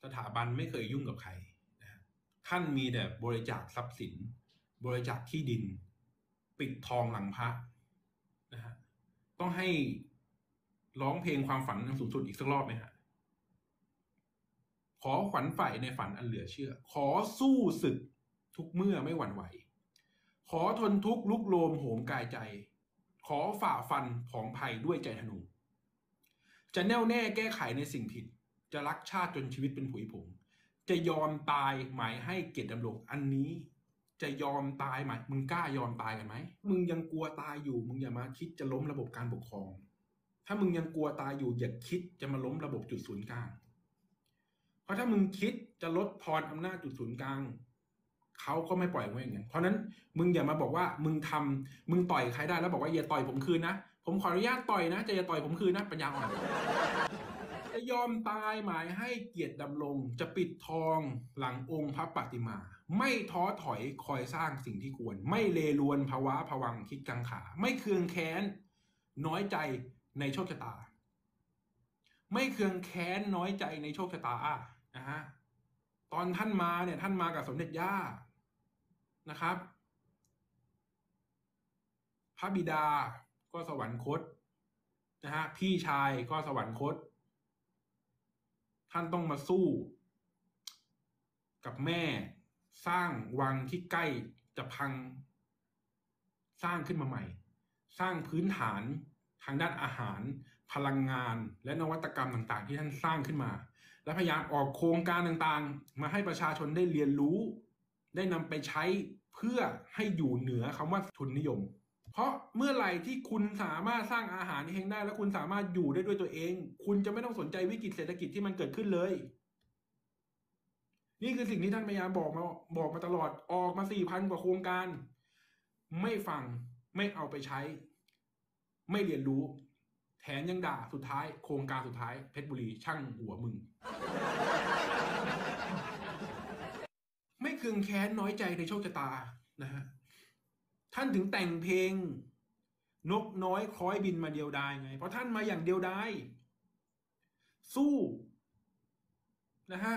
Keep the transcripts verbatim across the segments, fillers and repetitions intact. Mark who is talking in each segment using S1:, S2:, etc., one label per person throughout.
S1: สถาบันไม่เคยยุ่งกับใครนะท่านมีแต่บริจาคทรัพย์สินบริจาคที่ดินปิดทองหลังพระนะฮะต้องให้ร้องเพลงความฝันสูงสุดอีกสักรอบไหมฮะขอขวัญใฝ่ในฝันอันเหลือเชื่อขอสู้ศึกทุกเมื่อไม่หวั่นไหวขอทนทุกข์ลุกโลมโหมกายใจขอฝ่าฟันผองภัยด้วยใจธนูจะแน่วแน่แก้ไขในสิ่งผิดจะรักชาติจนชีวิตเป็นผุยผงจะยอมตายหมายให้เกียรติดำรงอันนี้จะยอมตายไหมมึงกล้ายอมตายกันไหมมึงยังกลัวตายอยู่มึงอย่ามาคิดจะล้มระบบการปกครองถ้ามึงยังกลัวตายอยู่อย่าคิดจะมาล้มระบบจุดศูนย์กลางเพราะถ้ามึงคิดจะลดทอนอำนาจจุดศูนย์กลางเขาก็ไม่ปล่อยไว้อย่างนั้นเพราะนั้นมึงอย่ามาบอกว่ามึงทำมึงต่อยใครได้แล้วบอกว่าอย่าต่อยผมคืนนะผมขออนุญาตต่อยนะจะอย่าต่อยผมคืนนะปัญญาอ่อนจะยอมตายหมายให้เกียรติดำรงจะปิดทองหลังองค์พระปฏิมาไม่ท้อถอยคอยสร้างสิ่งที่ควรไม่เลลวนภาวะผวังคิดกังขาไม่เคืองแค้นน้อยใจในโชคชะตาไม่เคืองแค้นน้อยใจในโชคชะตานะฮะตอนท่านมาเนี่ยท่านมากับสมเด็จย่านะครับพระบิดาก็สวรรคตนะฮะพี่ชายก็สวรรคตท่านต้องมาสู้กับแม่สร้างวังที่ใกล้จะพังสร้างขึ้นมาใหม่สร้างพื้นฐานทางด้านอาหารพลังงานและนวัตกรรมต่างๆที่ท่านสร้างขึ้นมาและพยายามออกโครงการต่างๆมาให้ประชาชนได้เรียนรู้ได้นำไปใช้เพื่อให้อยู่เหนือคำว่าทุนนิยมเพราะเมื่อไหร่ที่คุณสามารถสร้างอาหารเองได้แล้วคุณสามารถอยู่ได้ด้วยตัวเองคุณจะไม่ต้องสนใจวิกฤตเศรษฐกิจที่มันเกิดขึ้นเลยนี่คือสิ่งที่ท่านพยายามบอกมาบอกมาตลอดออกมา สี่พัน กว่าโครงการไม่ฟังไม่เอาไปใช้ไม่เรียนรู้แถมยังด่าสุดท้ายโครงการสุดท้ายเพชรบุรีช่างหัวมึงไม่เคืองแค้นน้อยใจในโชคชะตานะฮะท่านถึงแต่งเพลงนกน้อยคล้อยบินมาเดียวดายไงเพราะท่านมาอย่างเดียวดายสู้นะฮะ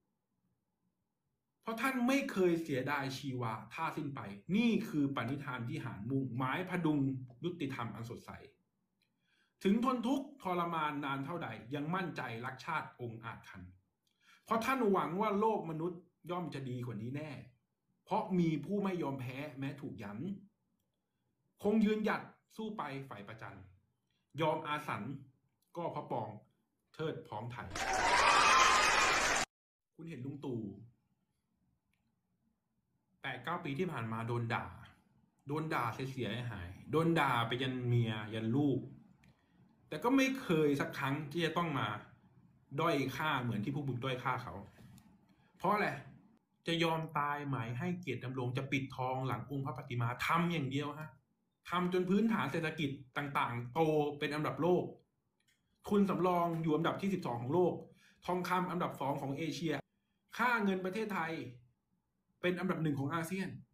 S1: เพราะท่านไม่เคยเสียดายชีวาท่าสิ้นไปนี่คือปณิธานที่หารมุ่งหมายพดุงยุติธรรมอันสดใสถึงทนทุกข์ทรมานนานเท่าใดยังมั่นใจรักชาติองค์อาจทันเพราะท่านหวังว่าโลกมนุษย์ย่อมจะดีกว่านี้แน่เพราะมีผู้ไม่ยอมแพ้แม้ถูกยันคงยืนหยัดสู้ไปฝ่ายประจันยอมอาสันก็พระปองเทิดพร้อมไทยคุณเห็นลุงตู่แปดเก้าปีที่ผ่านมาโดนด่าโดนด่าเสียหายโดนด่าไปยันเมียยันลูกแต่ก็ไม่เคยสักครั้งที่จะต้องมาด้อยค่าเหมือนที่พวกมึงด้อยค่าเขาเพราะอะไรจะยอมตายหมายให้เกียรติดำรงจะปิดทองหลังองค์พระปฏิมาทำอย่างเดียวฮะทำจนพื้นฐานเศรษฐกิจต่างๆโตเป็นอันดับโลกทุนสำรองอยู่อันดับที่สิบสองของโลกทองคำอันดับสองของเอเชียค่าเงินประเทศไทยเป็นอันดับหนึ่งของอาเซียน